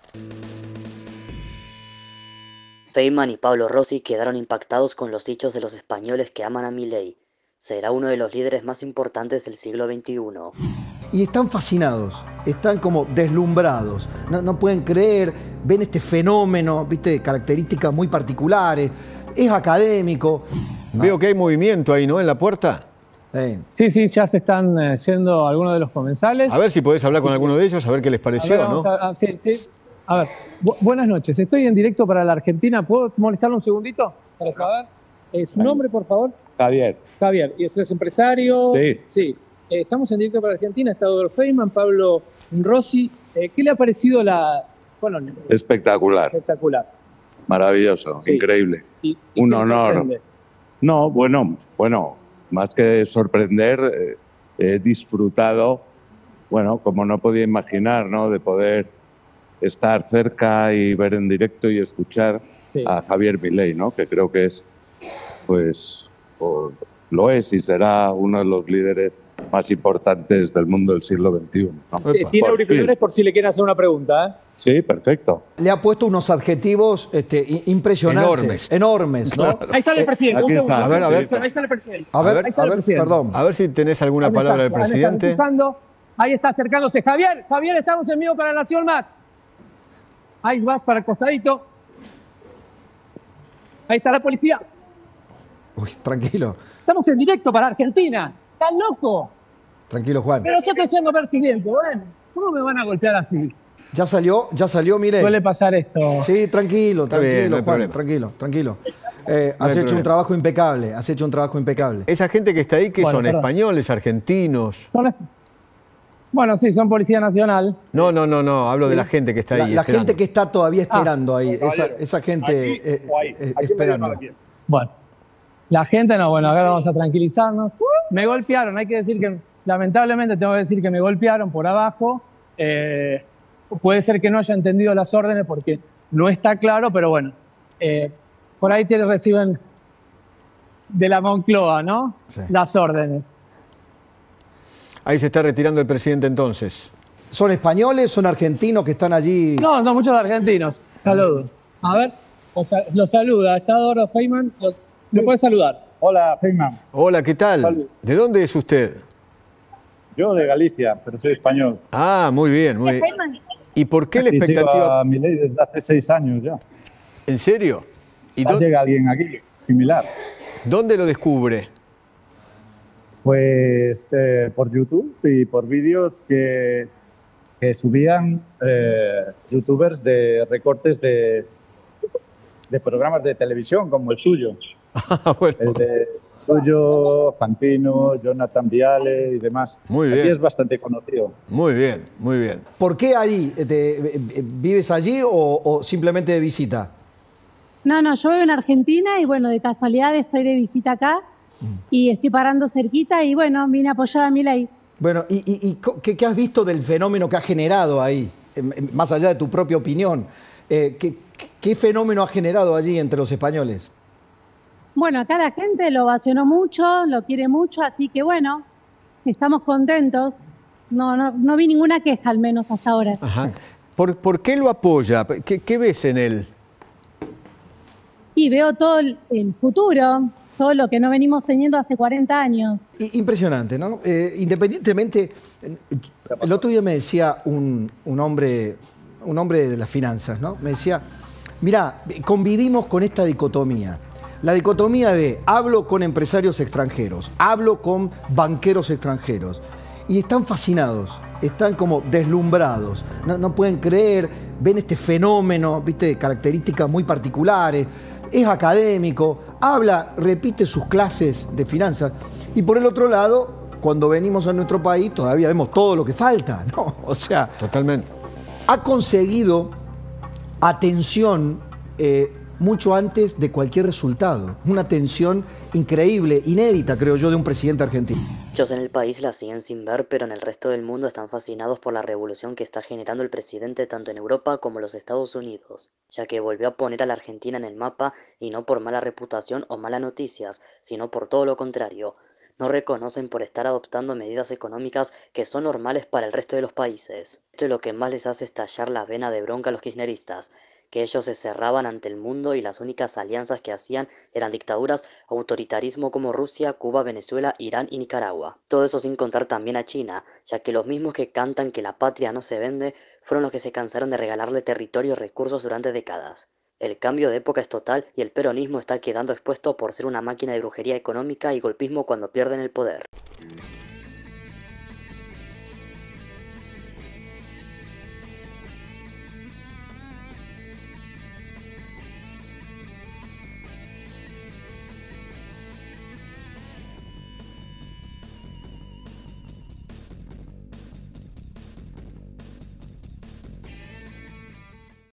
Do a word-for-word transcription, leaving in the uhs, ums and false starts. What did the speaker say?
Feynman y Pablo Rossi quedaron impactados con los dichos de los españoles que aman a Milei. Será uno de los líderes más importantes del siglo veintiuno. Y están fascinados, están como deslumbrados, no, no pueden creer, ven este fenómeno, viste, de características muy particulares, es académico. Veo Ah. que hay movimiento ahí, ¿no? En la puerta. Eh. Sí, sí, ya se están eh, yendo algunos de los comensales. A ver si podés hablar Así con que- alguno de ellos, a ver qué les A pareció, ver, vamos ¿no? a- a- sí, sí. A ver, bu- buenas noches. Estoy en directo para la Argentina. ¿Puedo molestarle un segundito para saber? Eh, ¿Su nombre, por favor? Javier. Javier. ¿Y usted es empresario? Sí. Sí. Eh, estamos en directo para Argentina. Está Eduardo Feynman, Pablo Rossi. Eh, ¿Qué le ha parecido la...? Bueno, Espectacular, espectacular. maravilloso, Sí. increíble. ¿Y- y Un qué le honor. sorprende? No, bueno, bueno, más que sorprender, eh, he disfrutado, bueno, como no podía imaginar, ¿no? De poder estar cerca y ver en directo y escuchar Sí. a Javier Milei, ¿no? Que creo que es, pues, o lo es y será uno de los líderes más importantes del mundo del siglo veintiuno, ¿no? Eh, Tiene Por auriculares fin. por si le quieren hacer una pregunta. ¿eh? Sí, perfecto. Le ha puesto unos adjetivos este, i- impresionantes, Enormes. enormes, ¿no? Ahí sale el presidente. aquí un está. segundo, A ver, a ver. Ahí sale el presidente. A ver, ver, ahí sale a el ver, presidente. perdón. A ver si tenés alguna Ahí me palabra está, del ahí me están presidente. empujando. Ahí está acercándose Javier. Javier, estamos en vivo para la Nación Más. Ahí vas para el costadito. Ahí está la policía. Uy, tranquilo, Estamos en directo para Argentina. ¿Estás loco? tranquilo, Juan. Pero yo estoy siendo presidente. Bueno, ¿cómo me van a golpear así? Ya salió, ya salió, mire. Suele pasar esto. Sí, tranquilo, Está tranquilo, bien, no hay Juan, problema. tranquilo, tranquilo. Eh, No has hay hecho un problema. trabajo impecable, has hecho un trabajo impecable. Esa gente que está ahí, que Bueno, son perdón. españoles, argentinos. Son- Bueno, sí, son Policía Nacional. No, no, no, no, hablo de la gente que está La, ahí. la esperando. gente que está todavía Ah. esperando ahí, esa, esa gente eh, eh, esperando. Bueno, la gente no, bueno, ahora vamos a tranquilizarnos. Me golpearon, hay que decir que, lamentablemente tengo que decir que me golpearon por abajo. Eh, puede ser que no haya entendido las órdenes porque no está claro, pero bueno, eh, por ahí te reciben de la Moncloa, ¿no? Sí. Las órdenes. Ahí se está retirando el presidente entonces. ¿Son españoles, son argentinos que están allí? No, no, muchos argentinos. Saludos. A ver, lo, sa- lo saluda. Está Eduardo Feynman. Lo, lo puede saludar. Hola, Feynman. Hola, ¿qué tal? Salud. ¿De dónde es usted? Yo de Galicia, pero soy español. Ah, muy bien, muy bien. ¿Y por qué la Y sigo expectativa? a Milei desde hace seis años ya. ¿En serio? ¿Y Ya dó- llega alguien aquí similar. dónde lo descubre? Pues eh, por YouTube y por vídeos que, que subían eh, youtubers de recortes de, de programas de televisión como el suyo. Ah, bueno, El de suyo, Fantino, Jonathan Viale y demás. Muy Aquí bien. es bastante conocido. muy bien, muy bien. ¿Por qué ahí? Eh, te- eh, eh, ¿Vives allí o, o simplemente de visita? No, no, yo vivo en Argentina y bueno, de casualidad estoy de visita acá y estoy parando cerquita y bueno, vine apoyada a Milei. Bueno, ¿y, y- y co- qué, qué has visto del fenómeno que ha generado ahí? Eh, eh, Más allá de tu propia opinión, eh, ¿qué, qué fenómeno ha generado allí entre los españoles? Bueno, acá la gente lo ovacionó mucho, lo quiere mucho, así que bueno, estamos contentos. No, no, no vi ninguna queja al menos hasta ahora. Ajá. ¿Por, por qué lo apoya? ¿Qué, qué ves en él? Y veo todo el, el futuro, todo lo que no venimos teniendo hace cuarenta años. I- Impresionante, ¿no? Eh, independientemente, eh, el otro día me decía un, un hombre, un hombre de las finanzas, ¿no? Me decía, mira, convivimos con esta dicotomía. La dicotomía de hablo con empresarios extranjeros, hablo con banqueros extranjeros, y están fascinados, están como deslumbrados, no, no pueden creer, ven este fenómeno, viste, de características muy particulares, es académico, habla, repite sus clases de finanzas, y por el otro lado, cuando venimos a nuestro país todavía vemos todo lo que falta, ¿no? O sea, Totalmente. ha conseguido atención eh, mucho antes de cualquier resultado. Una atención increíble, inédita, creo yo, de un presidente argentino. Muchos en el país la siguen sin ver, pero en el resto del mundo están fascinados por la revolución que está generando el presidente tanto en Europa como en los Estados Unidos, ya que volvió a poner a la Argentina en el mapa y no por mala reputación o malas noticias, sino por todo lo contrario. no reconocen por estar adoptando medidas económicas que son normales para el resto de los países. Esto es lo que más les hace estallar la vena de bronca a los kirchneristas, que ellos se cerraban ante el mundo y las únicas alianzas que hacían eran dictaduras, autoritarismo como Rusia, Cuba, Venezuela, Irán y Nicaragua. Todo eso sin contar también a China, ya que los mismos que cantan que la patria no se vende fueron los que se cansaron de regalarle territorio y recursos durante décadas. El cambio de época es total y el peronismo está quedando expuesto por ser una máquina de brujería económica y golpismo cuando pierden el poder.